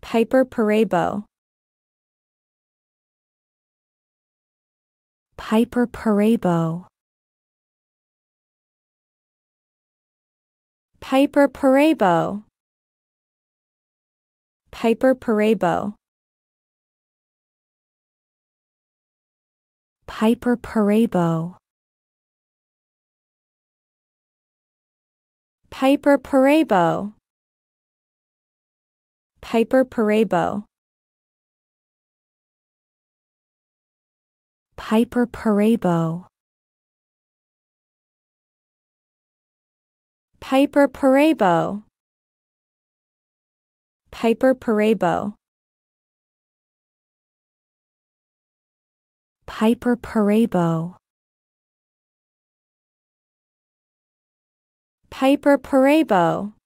Piper Perabo. Piper Perabo. Piper Perabo. Piper Perabo. Piper Perabo. Piper Perabo. Piper Perabo. Piper Perabo. Piper Perabo. Piper Perabo. Piper Perabo. Piper Perabo.